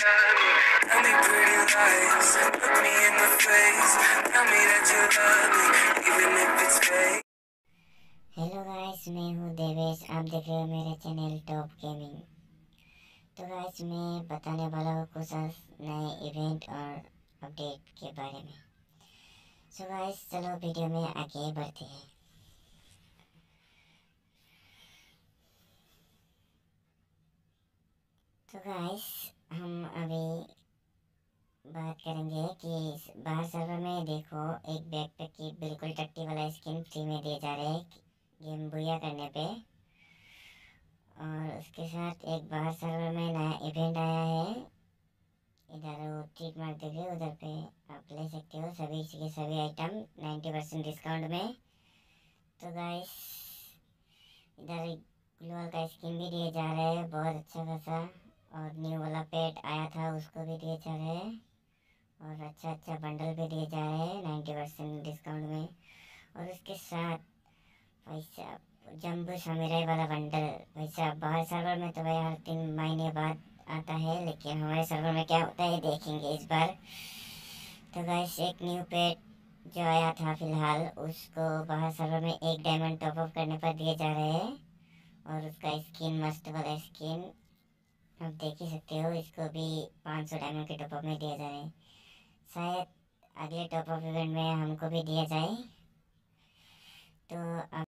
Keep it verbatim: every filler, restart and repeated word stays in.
Tell me pretty lies, look me in the face. Tell me that you love me, even if it's fake. Hello guys, मैं हूँ देवेश। आप देख रहे हो मेरे चैनल टॉप गेमिंग। तो गाइस, मैं बताने वाला हूँ कुछ नए इवेंट और अपडेट के बारे में। सो गाइस, चलो वीडियो में आगे बढ़ते हैं। तो गाइस, हम अभी बात करेंगे कि बाहर सर्वर में देखो एक बैकपैक की बिल्कुल टट्टी वाला स्किन फ्री में दिए जा रहे हैं गेम बुया करने पे। और उसके साथ एक बाहर सर्वर में नया इवेंट आया है। इधर वो टिक मार देंगे, उधर पे आप ले सकते हो सभी के सभी आइटम नाइन्टी परसेंट डिस्काउंट में। तो गाइस, इधर ग्लोअल का स्किन भी दिए जा रहे हैं बहुत अच्छा खासा। और न्यू वाला पेट आया था उसको भी दिए जा रहे हैं। और अच्छा अच्छा बंडल भी दिए जा रहे हैं नाइन्टी परसेंट डिस्काउंट में। और उसके साथ भाई साहब जम्बो समुराई वाला बंडल। भाई साहब बाहर सर्वर में तो भाई हर तीन महीने बाद आता है, लेकिन हमारे सर्वर में क्या होता है देखेंगे इस बार। तो गाइस, एक न्यू पेट जो आया था फिलहाल, उसको बाहर सर्वर में एक डायमंड टॉप अप करने पर दिए जा रहे हैं। और उसका स्किन मस्त वाला स्किन आप देख ही सकते हो, इसको भी पाँच सौ डायमंड के टॉप अप में दिया जा रहा है। शायद अगले टॉप अप इवेंट में हमको भी दिया जाए। तो